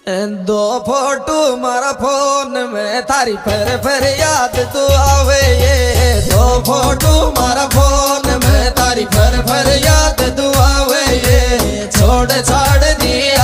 दो फोटो मारा फोन में थारी फिर याद तू आवे ये। दो फोटो मारा फोन में तारी फिर याद तू आवे ये। छोड़ छाड़ दिए